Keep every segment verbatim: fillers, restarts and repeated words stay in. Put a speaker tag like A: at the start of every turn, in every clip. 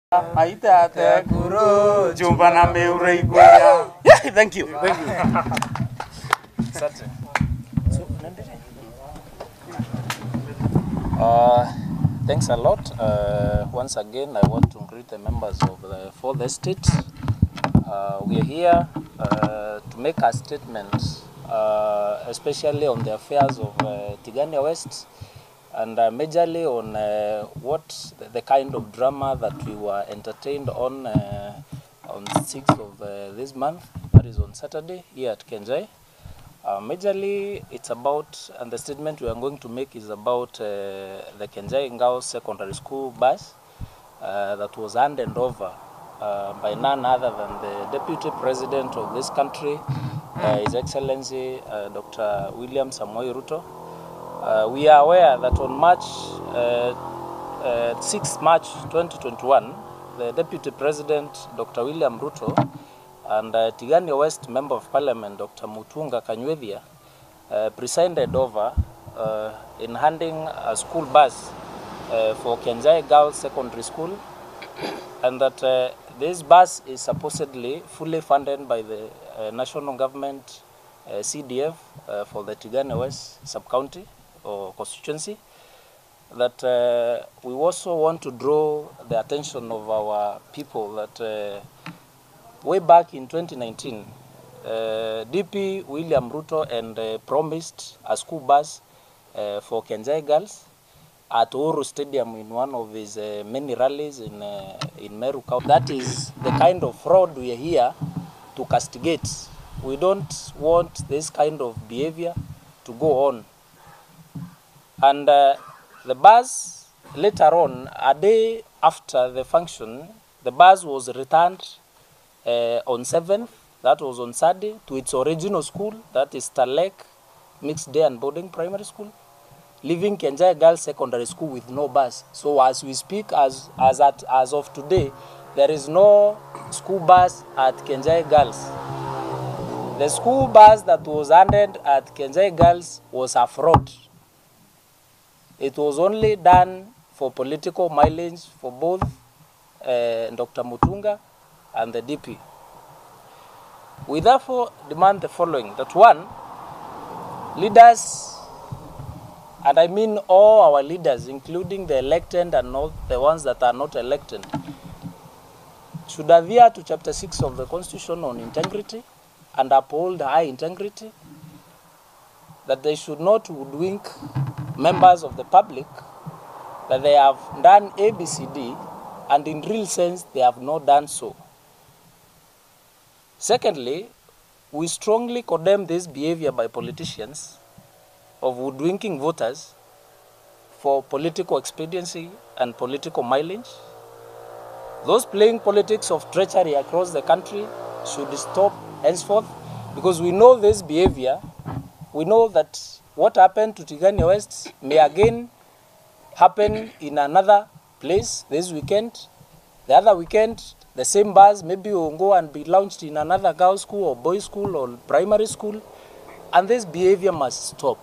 A: Maita te guru jumpa na meure iguya. Yeah, thank you.
B: Thank you.
C: uh, thanks a lot. Uh, once again, I want to greet the members of the fourth estate. Uh, we are here uh, to make a statement, uh, especially on the affairs of uh, Tigania West, and uh, majorly on uh, what the, the kind of drama that we were entertained on uh, on sixth of uh, this month, that is on Saturday, here at Kenjai. Uh, majorly, it's about, and the statement we are going to make is about uh, the Kenjai Ngao Secondary School bus uh, that was handed over uh, by none other than the Deputy President of this country, uh, His Excellency uh, Doctor William Samoei Ruto. Uh, we are aware that on March uh, uh, sixth March twenty twenty-one, the Deputy President Doctor William Ruto and uh, Tigania West Member of Parliament Doctor Mutunga Kanyuethia uh, presided over uh, in handing a school bus uh, for Kenjai Girls Secondary School, and that uh, this bus is supposedly fully funded by the uh, national government uh, C D F uh, for the Tigania West sub-county or constituency. That uh, we also want to draw the attention of our people that uh, way back in twenty nineteen, uh, D P William Ruto and uh, promised a school bus uh, for Kenjai girls at Uhuru Stadium in one of his uh, many rallies in uh, in Meru County. That is the kind of fraud we are here to castigate. We don't want this kind of behavior to go on. And uh, the bus, later on, a day after the function, the bus was returned uh, on seventh, that was on Saturday, to its original school, that is Talek Mixed Day and Boarding Primary School, leaving Kenjai Girls Secondary School with no bus. So as we speak, as, as, at, as of today, there is no school bus at Kenjai Girls. The school bus that was handed at Kenjai Girls was a fraud. It was only done for political mileage for both uh, Doctor Mutunga and the D P. We therefore demand the following, that one, leaders, and I mean all our leaders, including the elected and not the ones that are not elected, should adhere to chapter six of the Constitution on integrity and uphold high integrity, that they should not hoodwink members of the public, that they have done A B C D, and in real sense they have not done so. Secondly, we strongly condemn this behavior by politicians of hoodwinking voters for political expediency and political mileage. Those playing politics of treachery across the country should stop henceforth, because we know this behavior. We know that what happened to Tigania West may again happen in another place this weekend. The other weekend, the same bus maybe will go and be launched in another girls' school or boys' school or primary school, and this behavior must stop.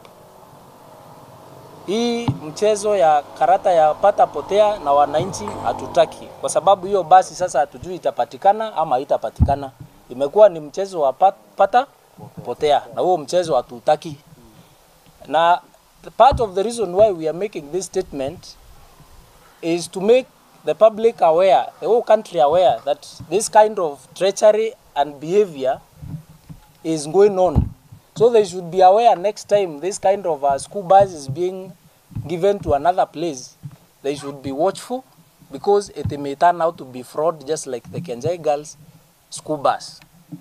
C: Hii mchezo ya karata ya pata potea na wananchi hatutaki, kwa sababu hiyo basi sasa hatujui itapatikana ama haitapatikana. Imekuwa ni mchezo wa pata potea, na huo mchezo hatutaki. Now, the part of the reason why we are making this statement is to make the public aware, the whole country aware, that this kind of treachery and behavior is going on. So they should be aware next time this kind of uh, school bus is being given to another place. They should be watchful, because it may turn out to be fraud, just like the Kenjai Girls school bus.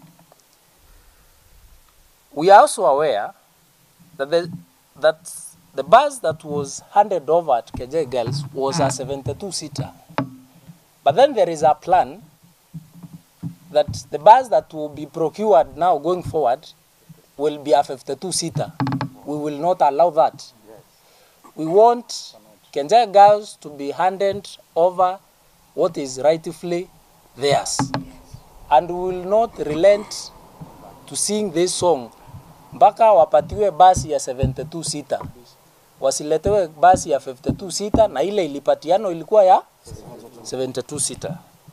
C: We are also aware that the, that the bus that was handed over at Kenjai Girls was a seventy-two seater. But then there is a plan that the bus that will be procured now going forward will be a fifty-two seater. We will not allow that. We want Kenjai Girls to be handed over what is rightfully theirs. And we will not relent to sing this song mpaka wapatiwe basi ya seventy-two seater. Wasiletewe basi ya fifty-two seater, na ile ilipatiano ilikuwa ya seventy-two seater.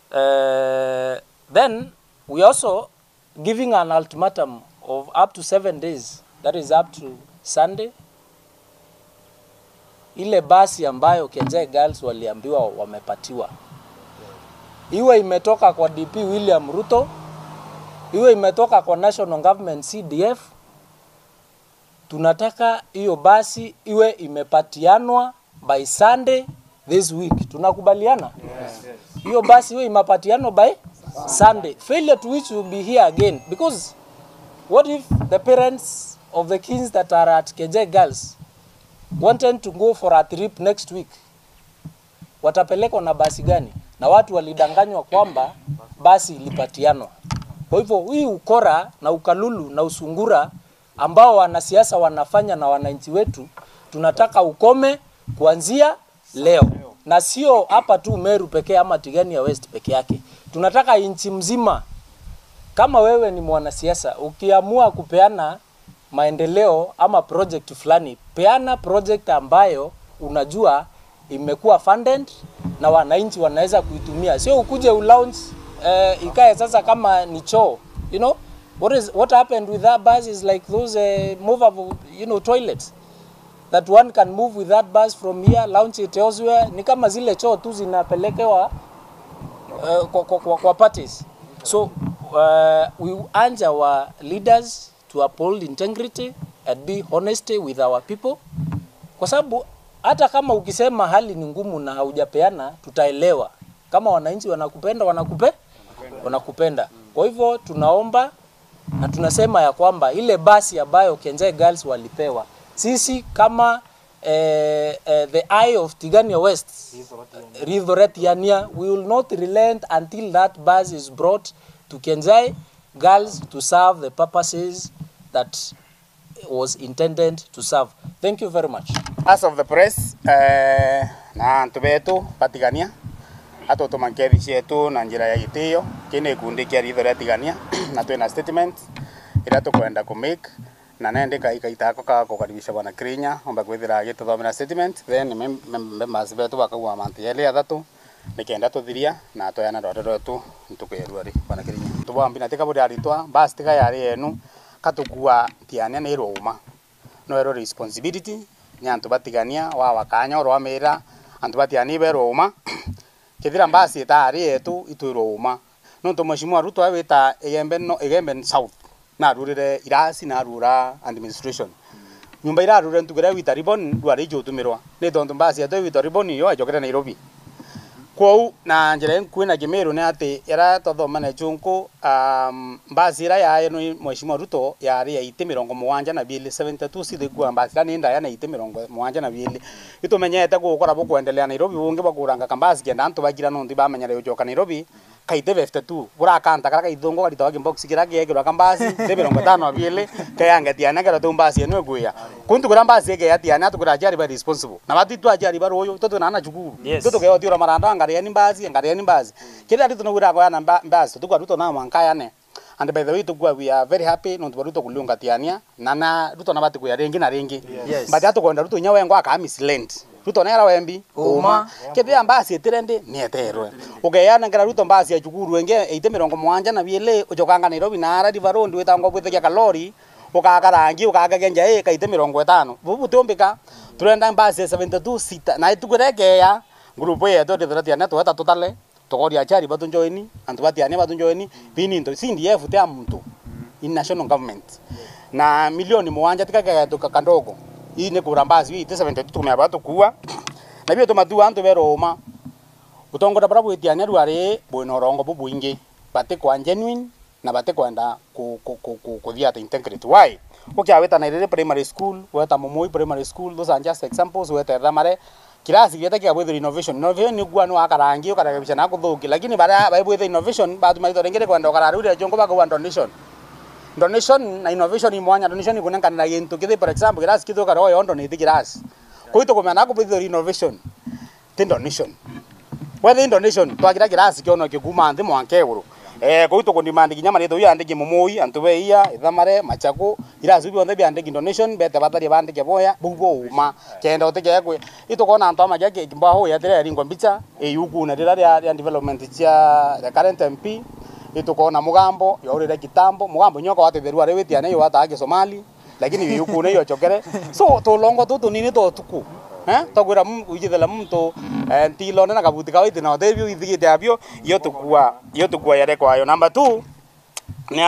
C: Uh, then we also giving an ultimatum of up to seven days, that is up to Sunday. Ile basi ambayo Kenjai Girls waliambiwa wamepatiwa, iwe imetoka kwa D P William Ruto, iwe imetoka kwa National Government C D F, tunataka hiyo basi iwe imepatianwa by Sunday this week. Tunakubaliana? Hiyo basi iwe imepatianwa by Sunday. Failure to which will be here again, because what if the parents of the kids that are at Kenjai Girls wanted to go for a trip next week? Watapelekwa na basi gani? Na watu walidanganywa kwamba basi ilipatianwa. Kwa hivyo hii ukora na ukalulu na usungura ambao wanasiasa wanafanya na wananchi wetu, tunataka ukome kuanzia leo. Na sio hapa tu Meru pekee ama Tigania West peke yake. Tunataka inchi mzima. Kama wewe ni mwanasiasa, ukiamua kupeana maendeleo ama project fulani, peana project ambayo unajua imekuwa funded na wananchi wanaweza kuitumia. Sio ukuje ulaunch uh, ikae sasa kama ni choo. You know, what is what happened with that bus is like those uh, movable, you know, toilets that one can move with that bus from here, launch it elsewhere. Ni kama zile choo tu zinapelekewa uh, kwa, kwa, kwa, kwa parties. So uh, we urge our leaders to uphold integrity and be honest with our people, kwa sababu hata kama ukisema hali ni ngumu na haujapeana, tutaelewa. Kama wananchi wanakupenda, wanakupe wanakupenda. Kwa hivyo tunaomba na tunasema ya kwamba ile basi ambayo Kenjai Girls walipewa, sisi kama eh, eh, the eye of Tigania West, Ridhoretiania, we will not relent until that bus is brought to Kenjai Girls to serve the purposes that was intended to serve. Thank you very much.
A: As of the press, uh, na antu betu Patigania ato tumankethi cietu na njira ya gitio kine kundi kia Ridhoretiania na twina statement ira tukwenda ku make na nendeka ikaitako ka kukaribisha bwana Krinya omba kwithira gituthomera statement, then members betu bakagwa manti yele athatu nikenda tuthiria na toyana ndoto rwetu ntukuyerwari bwana Krinya tubambi na tika buri aritwa basi tika yari enu katukua tiania ni roma no ero responsibility ni antu Batigania wa wakanya ro amira antu batiani be roma kithira basi tari etu itu roma no to mheshimiwa Ruto awita egembe no egembe south na rurire irasi na rura administration nyumba ira rure ntugera wita ribon rwari jotumirwa ni tondu basi etu wita ribon yo ajokera Nairobi kwau na njira kwina Kimeru ne ati era tothoma na chunku um basi ira ya eno mheshimiwa Ruto yari ya ite mirongo mwanja na bili seventy-two sithi kwa basi ni nda ya na ite mirongo mwanja na bili itumenyete gukora bo kuendelea Nairobi bunge bakuranga kambasi kenda antu bagira no ndi bamenyere ujoka Nairobi kaite fifty-two bura kanta kara ithongo kari toga box kira gegero kambasi te mirongo tano abili kayanga tiana kara tumbasi eno guya kuntu kura mbasi ke yatiana tukura jari ba responsible na batitu ajari baro yo toto nana chukuru toto ke otira maranda ngari ni mbasi ngari ni mbasi kira rito no gura kwa na mbasi tukwa Ruto na mankaya ne. And by the way tukwa we are very happy no Ruto kulunga tiania nana Ruto na bati kuya rengi na rengi but ato kwenda Ruto nyawe ngwa ka misland Ruto nera wembi uma kebe ambasi etirende ni eterwe ukeyana ngara Ruto mbasi ya chukuru enge ite mirongo mwanja na biele ujokanga Nairobi na ara divarondi wetango bwithia kalori ukakarangi ukakagenja e kaite mirongo itano bubu tombeka turenda mbasi seventy-two sita na itukurekeya grupo yetu Ridhoretiania tweta totale togoria chari batunjoini antu batiania batunjoini binindo C D F te amuntu in national government na milioni mwanja tikaka kandogo hii ni kurambasi hii seventy-two tumebatu kuwa na bia tomatu antu beroma utongo dabarabu etiania ruare bwino rongo bubuingi bate kwa genuine na bate kwenda ku ku ku ku dia integrity why okay weta na primary school weta Momoi primary school those are just examples weta ramare kirasi geta kia bwethe innovation innovation ni gwa no akarangi ukarakabisha na kuthuki lakini bara ba bwethe innovation batu marito rengere kwenda ukararuri jongo baka wa donation donation na innovation ni mwanya donation ni kunenga na yento kithe for example kirasi kitho karo yondo ni kirasi koito kumena ko bwethe innovation tin donation whether donation twagira kirasi kiono kiguma nthi mwankeguru eh ko ito ko demand kinya mari to ya ndiki momoi antuwe iya ithamare machako ira zubi onde bia ndiki donation bete batari bande ke boya bubo uma kenda oteke kwe ito ko na ntoma jake kimbaho ya tere ringo mbicha e yuku na dira ya development chia the current M P ito ko na mugambo yo ure kitambo mugambo nyoko wate berua reweti ane yo wata ake Somali lakini yuku ne yo chokere so to longo to to nini to tuku eh to gwira mu ujithela mtu eh ntilo na kabutika witi na debut ithigite abio yo tukua yo tukua yare kwa yo number two ni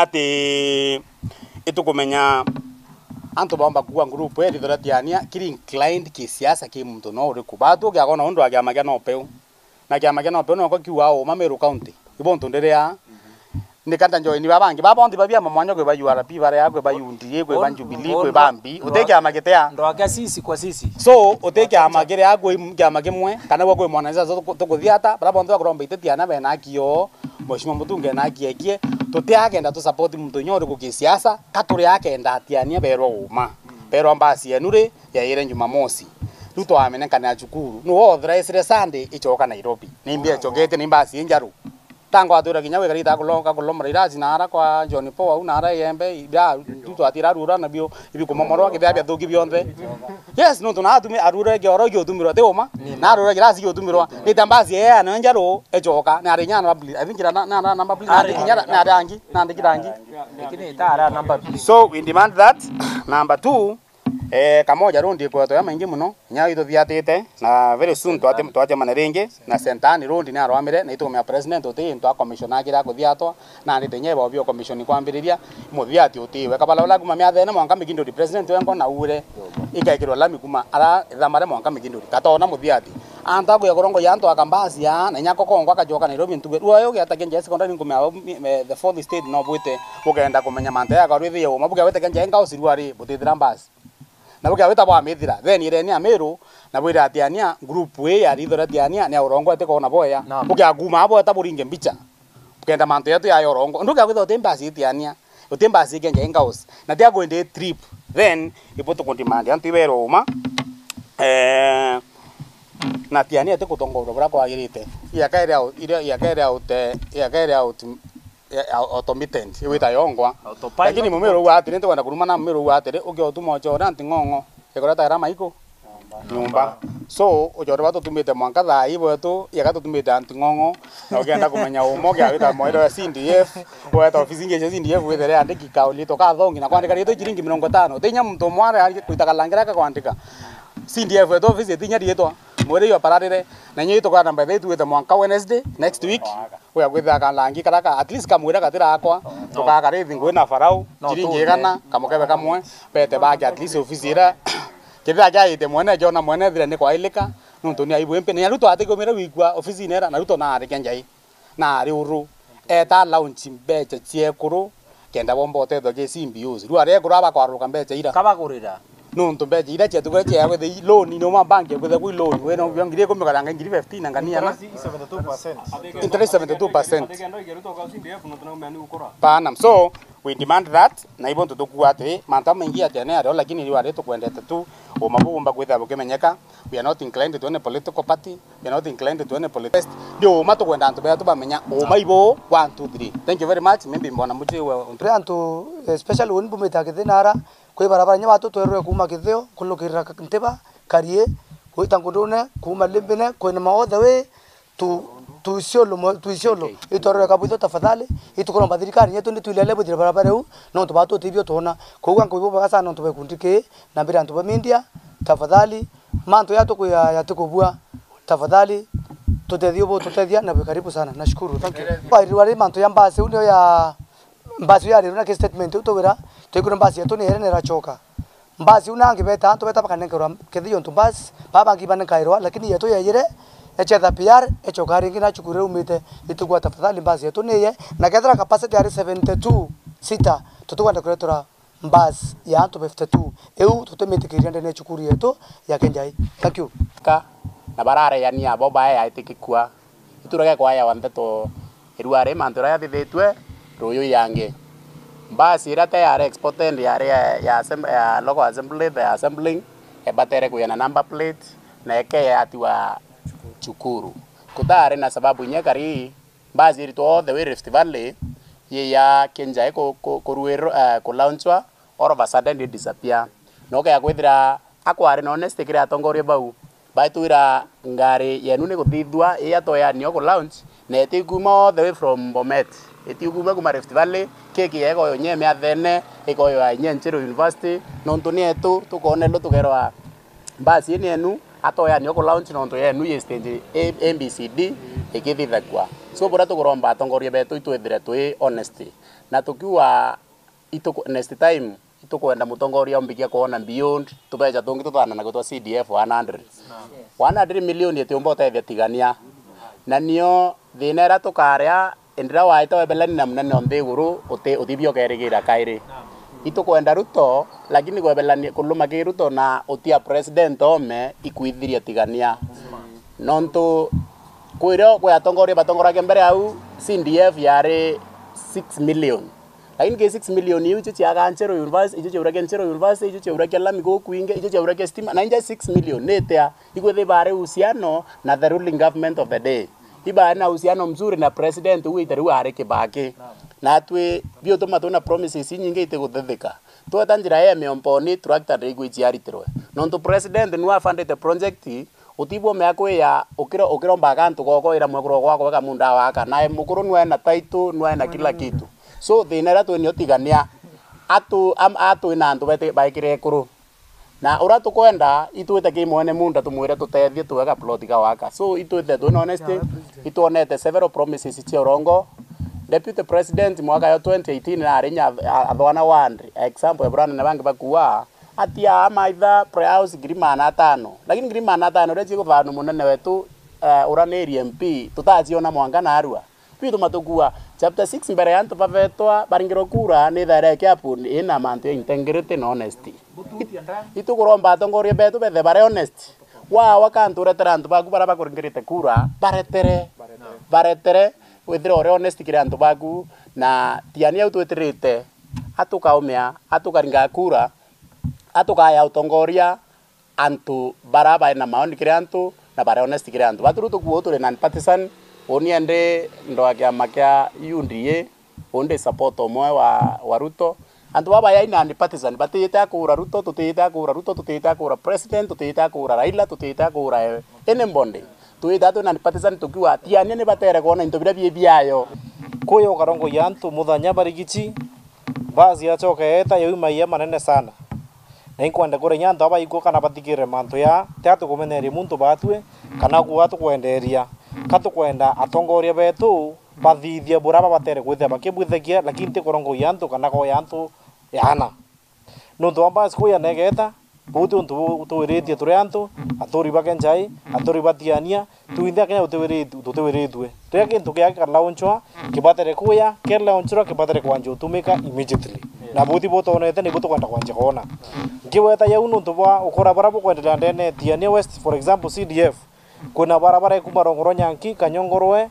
A: ati itukumenya antu bamba kuwa group eri thoratiania kiri inclined kisiasa ki mtu no uri kubatu kya kona undu akya magana opeu na kya magana opeu no ko kiwao Mameru County ibonto nderea nikanda join babangi babondi babia mamwanyo kwe ba U R P bare yakwe ba U D A kwe ba Jubilee kwe bambi uteke amagetea
C: ndo akya sisi kwa sisi
A: so uteke amagere yakwe kya magemwe kana gwa kwe mwanaiza tukuthiata babondi bakuromba itetiana bena kio Mheshimiwa Mutunge na kiekie tutiagenda tu support mtu nyori ku kisiasa katuri akenda atiania berwa uma berwa mbasi enure ya ire Jumamosi ruto amene kana chukuru no authorized Sunday ichoka Nairobi nimbia chogete nimbasi njaru tango atura kinyawe karita kulonga kulomra irazi nara kwa John Paul au nara yembe ibya ruto atira rura na bio ibi kumomoro kibya thuki bionde yes no tuna atume arura ge oro ge otumiro te oma na arura girasi ge otumiro nitambasi ya na njaru echoka na arinya na I think na na na number please na kinyara na rangi na ndikirangi
C: lakini itara number
A: so we demand that number two eh kamoja rundi kwa to ya maingi muno nya ito thiatite na very soon twate twate maneringe na sentani rundi na arwamire na ito me president ote ntwa commission agira kuthiatwa na ndi tenye bo bio commission kwambiriria muthiati otiwe kabala la kuma mya thena mwanka migindo di president wengo na ure ikaikirwa lami kuma ara thamare mwanka migindo katona muthiati anta ko yakorongo yanto akambasi ya na nyako kongo akajoka Nairobi ntube ruayo gya takenje secondary ngumya the fourth state no bwite bugenda kumenya mante ya karwithi yo mabuga wete kenje ngao sirwari butithira mbasi na bukia weta bwa mithira then ire ni Ameru na bwira atiania group we ya ritho atiania ni orongo ate kona boya bukia guma abo eta buringe mbicha kenda manto yetu ya orongo nduka kwitho tembasi atiania utembasi kenje ngaos na tia go inde trip then ipoto kontimandi antiwero uma eh na tiania te kutongoro bra kwa girite ya kaire au ile ya kaire au te ya kaire au automated wita yongwa lakini mumero wa atire ntwanda kuruma na mumero wa atire uge otuma chora ntingongo ekorata era maiko nyumba so ojore bato tumite mwanka tha ibo tu yaka tutumite ntingongo na ogenda kumenya umo gya wita moiro ya C D F weta ofisi nge C D F wethere andiki kauli to ka thongi na kwandika rito chiringi mirongo itano tinya muntu mware ari kuitaka langira ka kwandika C D F wetu ofisi tinya rietwa mwere yo pararire na nyito kwa namba yetu weta mwanka Wednesday next week we agwetha ka langi karaka at least kamwira katira akwa tukaka rithi ngwina farau chiringi igana kamukebe kamwe bete bagi at least ofisi ira kithia kya ite mwene jona mwene thire ni kwa ilika nuntu ni aibu empe ni aruto atigomira wigwa ofisi nera na ruto na ari kenjai na ari uru eta launch mbeche chiekuru kenda bombo tetho ge simbiuzi ru ari ekuru aba kwaruka mbeche ira
C: kabagurira
A: nuntu mbeche ira chetu gwe chia gwethe loan no ma bank gwethe kwi loan we no byongire ko mikaranga ngiri fifteen ngania na
B: seventy-two percent
A: interest seventy-two percent panam so we demand that na ibon to tukuate manta mengi atene aro lakini ri wale to kwendete tu o mabumba gwetha bukemenyeka we are not inclined to any political party we are not inclined to any political ndio mato kwenda antu beatu bamenya o maibo one two three thank you very much mimi mbona muti we
D: antu especially when bumeta kithinara kwe barabara nya batu twerwe kuma kithio kulukira nteba karie kuita ngundune kuma limbine kwena maothe we tu tu isiolo tu isiolo itorwe kabutho tafadhali itukoromba thirikari yetu ni tuilele buthire barabara u no to batu tibio tona kuuga ngo ibo bagasa no to bekundike na mbira antu ba media tafadhali manto yato ku ya yatukubua tafadhali tutethio bo tutethia na karibu sana nashukuru thank you bari wale manto ya mbase unio ya mbase ya rero na ke statement utowera tekuna mbase yetu ni herene rachoka mbase unange beta anto beta bakane kero kethio ntu mbase baba ngibane kairwa lakini yetu yeyire echetha P R echokari ngina chukure umite itugwa tafadhali mbase yetu niye na kethra capacity ari seventy-two sita tutuganda kuretora mbase ya anto fifty-two eu tutemete kirende ne chukuri yetu ya kenjai thank you
A: ka na barare yani abo bae aitikikua iturage kwa ya wandeto iruare mantura ya thithitwe ruyu yange mbasi ira tayari exported ya ya ya local assembly the assembling e batere kuyana number plate na eke atiwa chukuru kutare na sababu nyekari basi iri to the way Rift Valley ye ya kenja ko ko ruero ko launchwa all of a sudden they disappear no ka kwithira akwari no honest kire atongoria bau bai tuira ngari yenu ne kuthithwa ya to ya nyo ko launch ne ti kuma the way from Bomet eti kuma kuma Rift Valley keki ego yo nyeme athene ego yo anye Nchero University no ntuni etu tukonelo tugerwa basi ni enu ato ya nyo ko launch no nto yenu ye stage M B C D ikithithakwa so bora tugoromba atongoria betu itwethire twi honesty na tukiwa ito next time itukwenda mutongoria umbikia kuona beyond tubeja tungi tutana na gutwa C D F one hundred one hundred million yetumbo tethia tigania na nio thinera tukaria endira waita webelani na munene onthe guru uti utibio kerigira kairi itukwenda Ruto lakini gwebelani kuluma ki Ruto na utia president ome ikuithiria tigania nonto kwiro kwa atongoria batongorage mbere au C D F yare six million lakini ke six million yu chichi aga Nchero University ijo cheurage Nchero University ijo cheurage lami go kuinge ijo cheurage stima na inja six million netea igwethe bare uhusiano na the ruling government of the day iba na uhusiano mzuri na president huyu itaru are Kibaki na twe bio to matona promises nyingi ite guthetheka to tanjira ya meomponi tractor regu ichiaritirwe nonto president nwa funded project utibo meako ya ukiro ukiro mbagantu goko ira mwekro gwako weka munda waka na mukuru nwa na title nwa na kila kitu so thinera tu niotigania atu am atu ina andu bete baikire kuru na ura tukwenda itwete ki mwene munda tumwire tutethie tuweka plot ka waka so itwete tu honesty itwonete several promises cia urongo deputy president mwaka ya twenty eighteen na arinya athwana wandri example ebrana na bangi bakuwa atia amaitha pre-house grimana atano lakini grimana atano rechi kuthanu munene wetu uh, uraneri M P tutaciona mwanga na arua pitu matukua chapter six mbere yantu pavetwa baringiro kura ni thare kyapu ina mantu integrity and honesty itu kuromba atongoria betu bethe bare honest wa wakantu retera antu baku bara bakuringirite kura baretere baretere withira ore honest kire antu baku na tiania utwetirite atukaumia atukaringa kura atukaya utongoria antu bara ba na maoni kire antu na bare honest kire antu baturu tukuo tule non partisan oni ande ndo akia makia U D A onde support omwe wa wa Ruto antu baba ya ina ni partisan batiyita kura Ruto tutiyita kura Ruto tutiyita kura president tutiyita kura Raila tutiyita kura ene mbonde tuyita tu na partisan tukiwa tiania ne batere kona intobira bie biayo
B: koyo karongo yantu muthanya barigichi bazi achoka eta yuma ya manene sana na inkwenda kure nyanto aba iko kana batigire manto ya tatu kumeneri muntu batwe kana kuatu kwenderia katu kwenda atongoria betu bathithia buraba batere kwithe bakibwithekia lakini te korongo yanto kana ko yanto yana nundu amba siku ya negeta butu ntu tuwiritie turi antu atori bakenjai atori batiania tuinde kenya utewiritu tutewiritwe ria kintu kia kalaunchwa kibatere kuya kela onchura kibatere kwanjo tumika immediately na buti boto onete ni buto kwenda kwanje kona ngiweta ya unu ntu bwa ukora barabo kwenda ndene tiania west for example C D F kuna barabara ikumarongoro nyanki kanyongorwe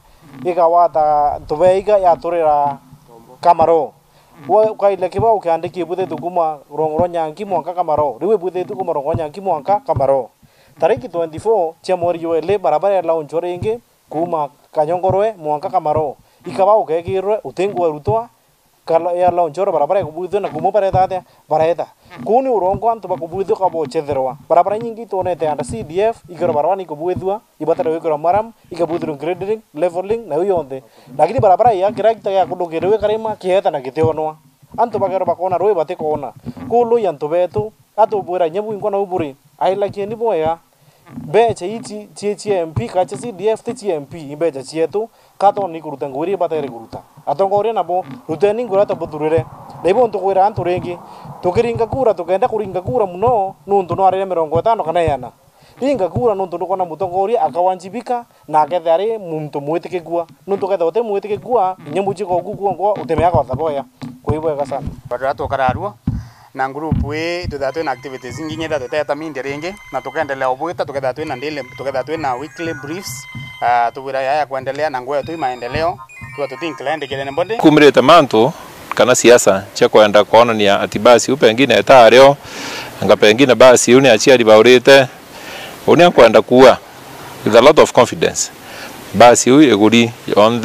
B: ikawata tubeiga ya turira Kamaro wa kaile kiba ukiandiki buthe tukuma rongoro nyanki mwanka Kamaro riwe buthe tukuma rongoro nyanki mwanka Kamaro tariki twenty-four cia mweri wele barabara ya launchore ingi kuma kanyongorwe mwanka Kamaro ikaba ukegirwe utengwa rutwa kala ya launchore barabara kubuthe na kumu bareta bareta kuni urongo antu bakubuthe kabo chetherwa barabara nyingi tonete anda C D F igero barabara ni kubuthwa ibatara wikora maram ikabuthru grading leveling na uyonde lakini barabara ya kirakita ya kudogerewe karima kieta na giteonwa antu bagero bakona roe bate kona kulu yantu betu atu bwera nyebu ingona uburi aila kieni boya becha ichi chichi M P kacha C D F ti M P imbecha chietu kato ni kuruta nguri batere kuruta atongoria nabo ruteni ngura to buthurire lebo ntukwira antu rengi tukiringa kura tukenda kuringa kura muno nuntu no arire mirongo itano kana yana ringa kura nuntu ndukona mutongoria akawanjibika na akethe ari muntu mwitikigua nuntu kethe ute mwitikigua nyembuji ko gugu ngo utemea kwa thaboya kuibwega sana
A: badra to kararua na group we tutatu na activities nyingi nyeda tuteta mindi ringi na tukaendelea obwita tuketha na ndile tuketha na weekly briefs uh, tubira ya kuendelea na ngoya tu maendeleo tu tutinklende kile mbonde
E: kumreta manto kana siasa cha kwenda kuonania ati basi upengine etario anga pengine basi uni achiari baurite uni kwenda kuwa with a lot of confidence basi huyu eguri on the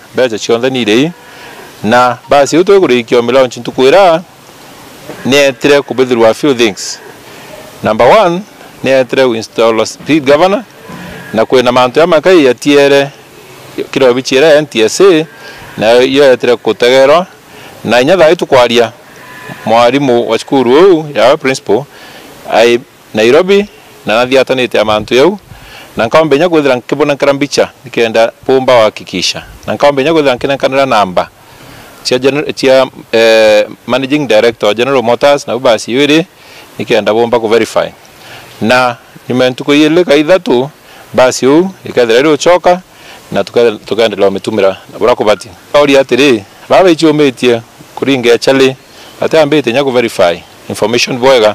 E: becha cionthe ni ri na basi uto kurikio launch ntukwira netire kubithirwa few things. Number one, netire install speed governor na kwena mantu ya makai ya tiere kiro bichira N T S A na yo etire kutegerwa na inyatha itu kwaria mwarimu wa cukuru ya principal ai Nairobi na nathiatanite amantu yau na nkaombe nya gwithira nkibona karambicha nikenda pomba wakikisha na nkaombe nya gwithira nkinenkanira namba cia cia eh, managing director General Motors na basi yuri nikenda bomba ku verify na nimentuko yele kaithatu basi u ikethira ri uchoka na tukaendelea mitumira bora kubati ori atiri baba ichiometie kuringa chale atambete nya ku verify information boega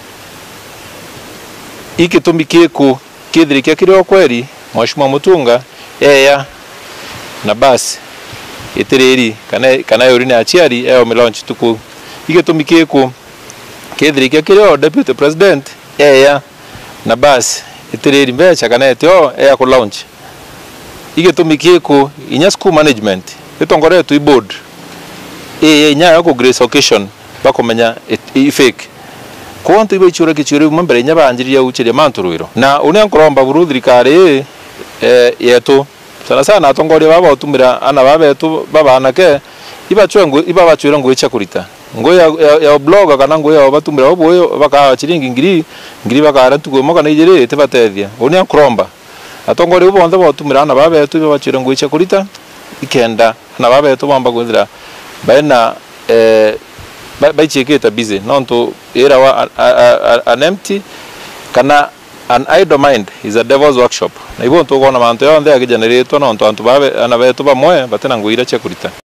E: ikitumikieku kithirikia kiri kweri mwashimwa mutunga eya na basi itiriri kana kana yuri na achiari eo milaunch tuku igitumikieku kithirikia kiri deputy president eya na basi itiriri mbecha kana etio eya ku launch igitumikieku inya school management itongoretu i board e nya yako grace occasion bakomenya ifake kwantu ibe chura kichuri mbere nya banjiriya uchiria manturuiro na une nkoromba buru thirikari eh yetu sana sana atongoria baba utumira ana baba yetu baba anake iba chwengu iba bachura ngo icha kurita ngo ya, ya, ya blog kana ngo ya batumira obo baka chiringi ngiri ngiri baka arantu go moka nijire tebatethia une nkoromba atongoria ubo ntho batumira ana baba yetu iba bachura ngo icha kurita ikenda na baba yetu bamba gwithira baina eh baicheketa busy nonto era wa an empty kana an idle mind is a devil's workshop na ibo ntugona mantu yonthe agigenerator nonto antu babe ana betu bamwe batena nguira chekurita.